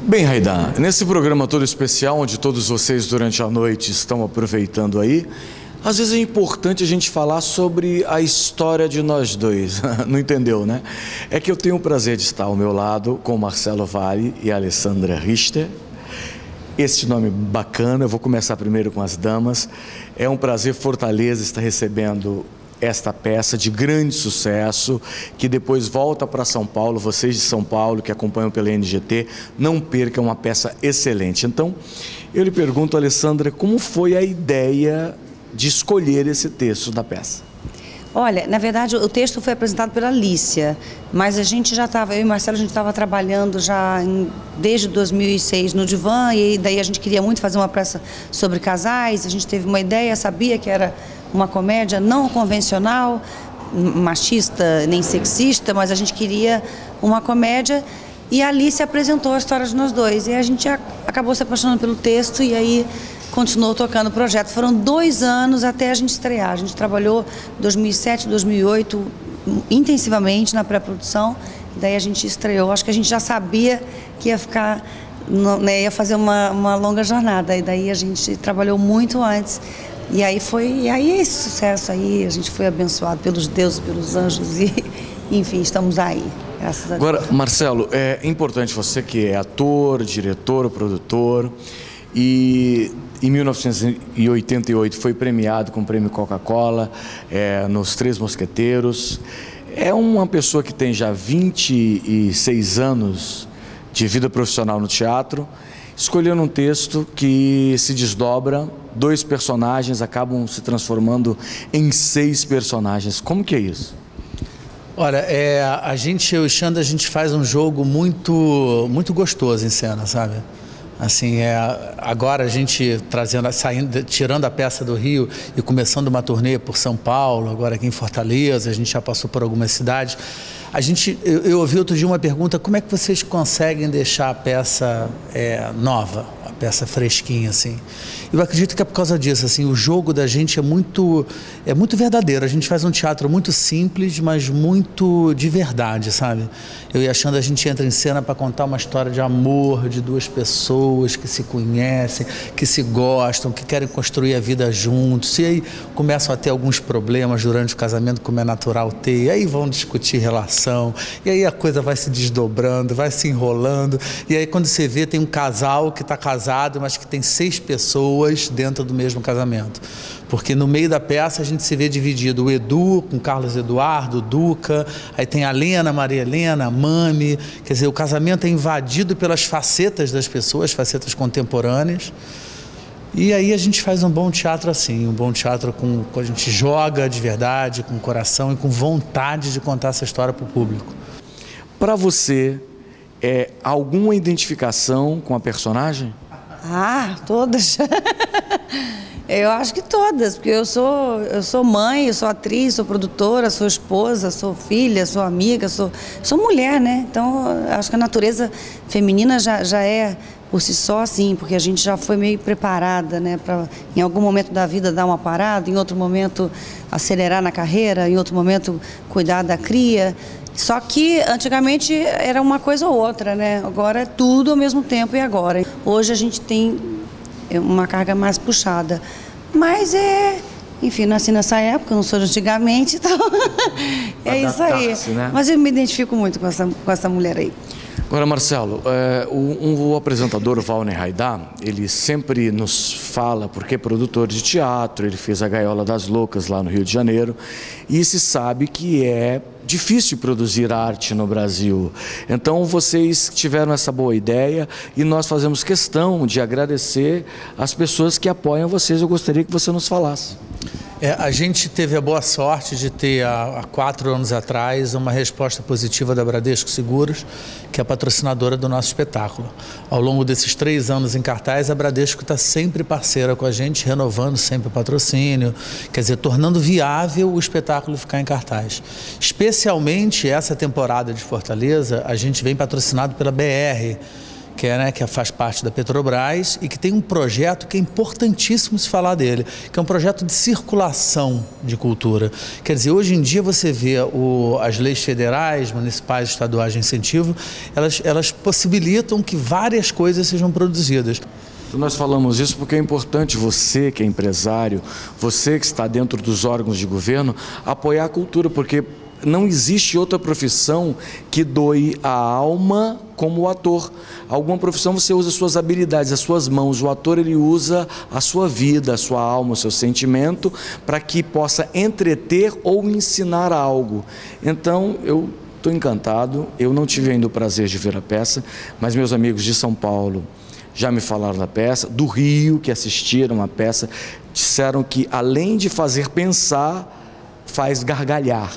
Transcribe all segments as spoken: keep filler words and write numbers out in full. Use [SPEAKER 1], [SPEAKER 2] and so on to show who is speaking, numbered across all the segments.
[SPEAKER 1] Bem, Raidá, nesse programa todo especial, onde todos vocês durante a noite estão aproveitando aí, às vezes é importante a gente falar sobre a história de nós dois, não entendeu, né? É que eu tenho o prazer de estar ao meu lado com o Marcelo Valle e a Alessandra Richter. Este nome bacana, eu vou começar primeiro com as damas. É um prazer, Fortaleza, estar recebendo esta peça de grande sucesso, que depois volta para São Paulo. Vocês de São Paulo, que acompanham pela N G T, não percam, uma peça excelente. Então, eu lhe pergunto, Alessandra, como foi a ideia de escolher esse texto da peça?
[SPEAKER 2] Olha, na verdade, o texto foi apresentado pela Alicia, mas a gente já estava, eu e Marcelo, a gente estava trabalhando já em, desde dois mil e seis no Divã, e daí a gente queria muito fazer uma peça sobre casais. A gente teve uma ideia, sabia que era uma comédia não convencional, machista nem sexista, mas a gente queria uma comédia, e a Alicia apresentou a história de nós dois, e a gente acabou se apaixonando pelo texto, e aí continuou tocando o projeto. Foram dois anos até a gente estrear. A gente trabalhou dois mil e sete, dois mil e oito intensivamente na pré-produção, daí a gente estreou. Acho que a gente já sabia que ia ficar, né, ia fazer uma, uma longa jornada, e daí a gente trabalhou muito antes. E aí foi, e aí é esse sucesso aí, a gente foi abençoado pelos deuses, pelos anjos, e enfim, estamos aí, graças a Deus.
[SPEAKER 1] Agora, Marcelo, é importante, você que é ator, diretor, produtor, e em mil novecentos e oitenta e oito foi premiado com o prêmio Coca-Cola, é, nos Três Mosqueteiros. É uma pessoa que tem já vinte e seis anos de vida profissional no teatro, escolhendo um texto que se desdobra, dois personagens acabam se transformando em seis personagens. Como que é isso?
[SPEAKER 3] Olha, é, a gente, eu e Xanda, a gente faz um jogo muito, muito gostoso em cena, sabe? Assim, é, agora a gente trazendo, saindo, tirando a peça do Rio e começando uma turnê por São Paulo, agora aqui em Fortaleza, a gente já passou por algumas cidades. A gente, eu, eu ouvi outro dia uma pergunta: como é que vocês conseguem deixar a peça é, nova, a peça fresquinha, assim? Eu acredito que é por causa disso, assim, o jogo da gente é muito, é muito verdadeiro. A gente faz um teatro muito simples, mas muito de verdade, sabe? Eu e a Xanda, a gente entra em cena para contar uma história de amor de duas pessoas que se conhecem, que se gostam, que querem construir a vida juntos. E aí começam a ter alguns problemas durante o casamento, como é natural ter, e aí vão discutir relação, e aí a coisa vai se desdobrando, vai se enrolando, e aí quando você vê, tem um casal que está casado, mas que tem seis pessoas dentro do mesmo casamento. Porque no meio da peça a gente se vê dividido: o Edu com Carlos Eduardo, o Duca, aí tem a Lena, Maria Helena, a Mami. Quer dizer, o casamento é invadido pelas facetas das pessoas, facetas contemporâneas. E aí a gente faz um bom teatro assim, um bom teatro com, com a gente joga de verdade, com coração e com vontade de contar essa história para o público.
[SPEAKER 1] Para você, é alguma identificação com a personagem?
[SPEAKER 2] Ah, todas. Eu acho que todas, porque eu sou, eu sou mãe, eu sou atriz, sou produtora, sou esposa, sou filha, sou amiga, sou, sou mulher, né? Então, acho que a natureza feminina já, já é por si só assim, porque a gente já foi meio preparada, né? Para em algum momento da vida dar uma parada, em outro momento acelerar na carreira, em outro momento cuidar da cria. Só que antigamente era uma coisa ou outra, né? Agora é tudo ao mesmo tempo e agora. Hoje a gente tem uma carga mais puxada. Mas é... Enfim, nasci nessa época, não sou de antigamente, então é isso aí. Né? Mas eu me identifico muito com essa, com essa mulher aí.
[SPEAKER 1] Agora, Marcelo, é, o, o apresentador Valner Raidá, ele sempre nos fala, porque é produtor de teatro, ele fez a Gaiola das Loucas lá no Rio de Janeiro, e se sabe que é difícil produzir arte no Brasil. Então, vocês tiveram essa boa ideia e nós fazemos questão de agradecer as pessoas que apoiam vocês. Eu gostaria que você nos falasse.
[SPEAKER 3] É, a gente teve a boa sorte de ter, há, há quatro anos atrás, uma resposta positiva da Bradesco Seguros, que é a patrocinadora do nosso espetáculo. Ao longo desses três anos em cartaz, a Bradesco está sempre parceira com a gente, renovando sempre o patrocínio, quer dizer, tornando viável o espetáculo ficar em cartaz. Especialmente essa temporada de Fortaleza, a gente vem patrocinado pela B R, que, é, né, que faz parte da Petrobras e que tem um projeto que é importantíssimo se falar dele, que é um projeto de circulação de cultura. Quer dizer, hoje em dia você vê o, as leis federais, municipais, estaduais de incentivo, elas, elas possibilitam que várias coisas sejam produzidas.
[SPEAKER 1] Nós falamos isso porque é importante você que é empresário, você que está dentro dos órgãos de governo, apoiar a cultura, porque não existe outra profissão que doe a alma como o ator. Alguma profissão você usa as suas habilidades, as suas mãos. O ator, ele usa a sua vida, a sua alma, o seu sentimento, para que possa entreter ou ensinar algo. Então, eu estou encantado. Eu não tive ainda o prazer de ver a peça, mas meus amigos de São Paulo já me falaram da peça, do Rio, que assistiram a peça, disseram que, além de fazer pensar, faz gargalhar.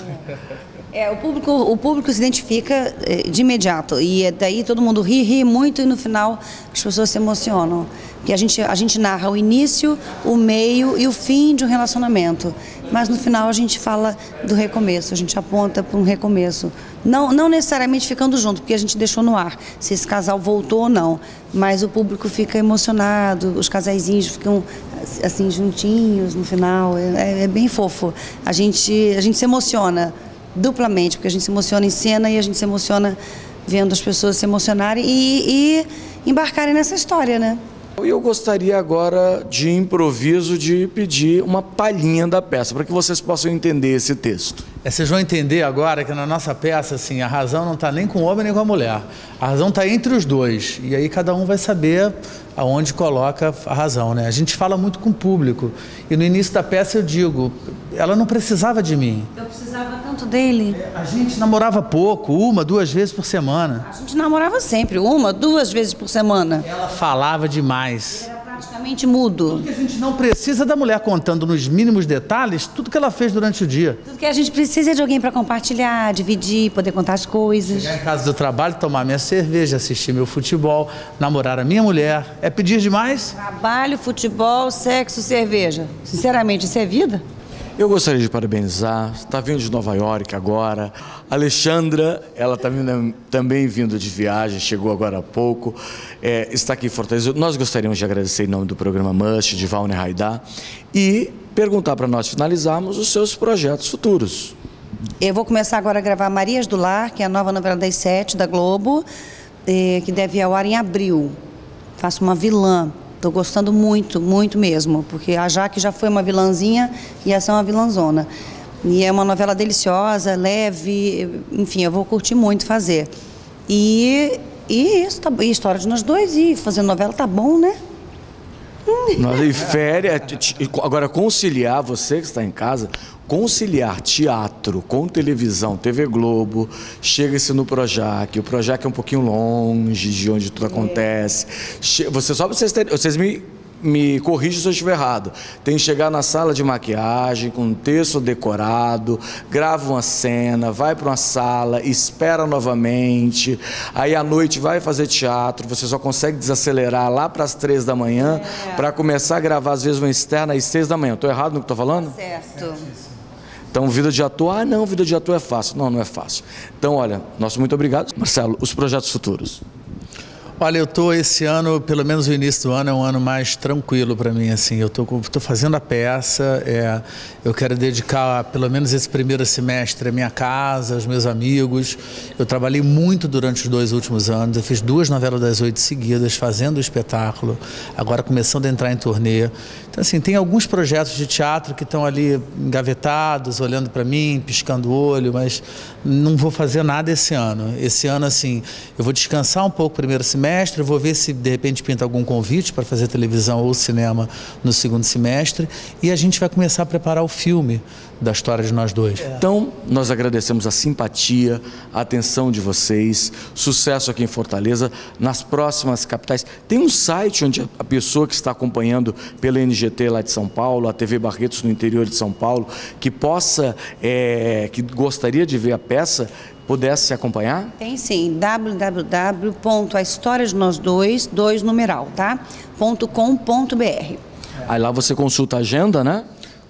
[SPEAKER 2] É, o público, o público se identifica de imediato e daí todo mundo ri, ri muito e no final as pessoas se emocionam. Porque a gente, a gente narra o início, o meio e o fim de um relacionamento, mas no final a gente fala do recomeço, a gente aponta para um recomeço. Não, não necessariamente ficando junto, porque a gente deixou no ar se esse casal voltou ou não, mas o público fica emocionado, os casaizinhos ficam assim juntinhos no final, é, é bem fofo. A gente, a gente se emociona duplamente, porque a gente se emociona em cena e a gente se emociona vendo as pessoas se emocionarem e, e embarcarem nessa história, né?
[SPEAKER 1] Eu gostaria agora, de improviso, de pedir uma palhinha da peça, para que vocês possam entender esse texto.
[SPEAKER 3] É, vocês vão entender agora que na nossa peça, assim, a razão não está nem com o homem nem com a mulher. A razão está entre os dois. E aí cada um vai saber aonde coloca a razão, né? A gente fala muito com o público. E no início da peça eu digo, ela não precisava de mim.
[SPEAKER 2] Eu precisava tanto dele.
[SPEAKER 3] A gente namorava pouco, uma, duas vezes por semana.
[SPEAKER 2] A gente namorava sempre, uma, duas vezes por semana.
[SPEAKER 3] Ela falava demais.
[SPEAKER 2] Era praticamente mudo.
[SPEAKER 3] Tudo que a gente não precisa da mulher contando nos mínimos detalhes tudo que ela fez durante o dia.
[SPEAKER 2] Tudo que a gente precisa é de alguém para compartilhar, dividir, poder contar as coisas.
[SPEAKER 3] Chegar em casa do trabalho, tomar minha cerveja, assistir meu futebol, namorar a minha mulher. É pedir demais?
[SPEAKER 2] Trabalho, futebol, sexo, cerveja. Sinceramente, isso é vida?
[SPEAKER 1] Eu gostaria de parabenizar, está vindo de Nova York agora, Alexandra, ela está também vindo de viagem, chegou agora há pouco, é, está aqui em Fortaleza. Nós gostaríamos de agradecer em nome do programa Must, de Valner Raidá, e perguntar para nós finalizarmos os seus projetos futuros.
[SPEAKER 2] Eu vou começar agora a gravar Marias do Lar, que é a nova novela das sete da Globo, é, que deve ir ao ar em abril. Faço uma vilã. Estou gostando muito, muito mesmo, porque a Jaque já foi uma vilãzinha e essa é uma vilãzona. E é uma novela deliciosa, leve, enfim, eu vou curtir muito fazer. E, e isso, tá, e a história de nós dois, e fazer novela tá bom, né?
[SPEAKER 1] Nós, e férias, agora conciliar, você que está em casa, conciliar teatro com televisão, T V Globo, chega-se no Projac, o Projac é um pouquinho longe de onde tudo acontece. Você, só para vocês terem, vocês me, me corrigem se eu estiver errado, tem que chegar na sala de maquiagem com um texto decorado, grava uma cena, vai para uma sala, espera novamente, aí à noite vai fazer teatro, você só consegue desacelerar lá para as três da manhã é. para começar a gravar às vezes uma externa às seis da manhã. Estou errado no que estou falando?
[SPEAKER 2] Certo.
[SPEAKER 1] Então, vida de ator, ah não, vida de ator é fácil. Não, não é fácil. Então, olha, nosso muito obrigado. Marcelo, os projetos futuros.
[SPEAKER 3] Olha, eu estou esse ano, pelo menos o início do ano, é um ano mais tranquilo para mim, assim, eu estou fazendo a peça, é, eu quero dedicar pelo menos esse primeiro semestre à minha casa, aos meus amigos. Eu trabalhei muito durante os dois últimos anos, eu fiz duas novelas das oito seguidas, fazendo o espetáculo, agora começando a entrar em turnê. Então, assim, tem alguns projetos de teatro que estão ali engavetados, olhando para mim, piscando o olho, mas não vou fazer nada esse ano. Esse ano, assim, eu vou descansar um pouco o primeiro semestre, semestre, eu vou ver se de repente pinta algum convite para fazer televisão ou cinema no segundo semestre e a gente vai começar a preparar o filme da história de nós dois.
[SPEAKER 1] É. Então, nós agradecemos a simpatia, a atenção de vocês, sucesso aqui em Fortaleza, nas próximas capitais. Tem um site onde a pessoa que está acompanhando pela N G T lá de São Paulo, a T V Barretos no interior de São Paulo, que possa, é, que gostaria de ver a peça, pudesse acompanhar?
[SPEAKER 2] Tem sim, w w w ponto a história de nós dois, dois numeral, tá? .com.br.
[SPEAKER 1] Aí lá você consulta a agenda, né?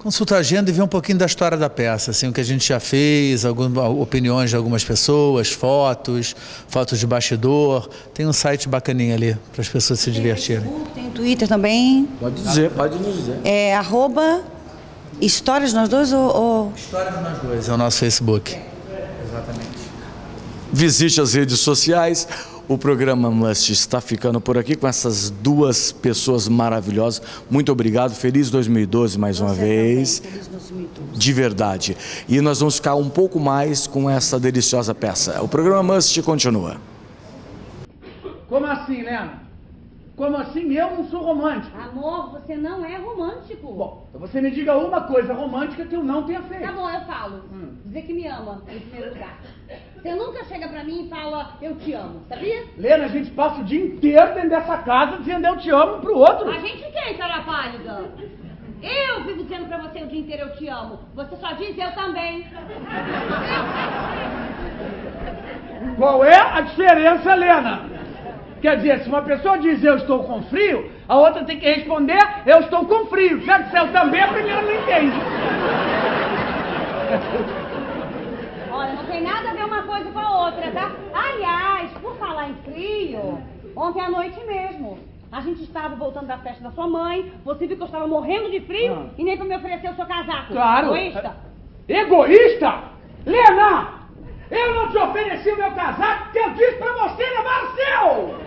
[SPEAKER 3] Consulta a agenda e ver um pouquinho da história da peça, assim, o que a gente já fez, algumas opiniões de algumas pessoas, fotos, fotos de bastidor. Tem um site bacaninha ali para as pessoas se divertirem.
[SPEAKER 2] Tem Facebook, tem Twitter também.
[SPEAKER 1] Pode dizer, pode nos dizer.
[SPEAKER 2] É arroba Histórias de Nós Dois ou... ou...
[SPEAKER 3] Histórias de Nós Dois é o nosso Facebook. Exatamente.
[SPEAKER 1] Visite as redes sociais. O programa Must está ficando por aqui com essas duas pessoas maravilhosas. Muito obrigado. Feliz dois mil e doze mais uma vez.
[SPEAKER 2] Feliz dois mil e doze.
[SPEAKER 1] De verdade. E nós vamos ficar um pouco mais com essa deliciosa peça. O programa Must continua.
[SPEAKER 4] Como assim, Lena? Como assim? Eu não sou romântico.
[SPEAKER 5] Amor, você não é romântico.
[SPEAKER 4] Bom, então você me diga uma coisa romântica que eu não tenha feito.
[SPEAKER 5] Tá bom, eu falo.
[SPEAKER 4] Hum.
[SPEAKER 5] Dizer que me ama, em primeiro lugar. Você nunca chega pra mim e fala, eu te amo, sabia?
[SPEAKER 4] Lena, a gente passa o dia inteiro dentro dessa casa dizendo eu te amo um pro outro.
[SPEAKER 5] A gente quem, cara pálida? Eu vivo dizendo pra você o dia inteiro eu te amo. Você só diz eu também.
[SPEAKER 4] Qual é a diferença, Lena? Quer dizer, se uma pessoa diz eu estou com frio, a outra tem que responder eu estou com frio. Já que eu também, a primeira não entende.
[SPEAKER 5] Olha, não tem nada a ver uma coisa com a outra, tá? Aliás, por falar em frio, ontem à noite mesmo, a gente estava voltando da festa da sua mãe, você viu que eu estava morrendo de frio
[SPEAKER 4] Ah.
[SPEAKER 5] e nem pra me oferecer o seu casaco.
[SPEAKER 4] Claro.
[SPEAKER 5] Egoísta.
[SPEAKER 4] Egoísta? Lena, eu não te ofereci o meu casaco porque eu disse pra você levar o seu.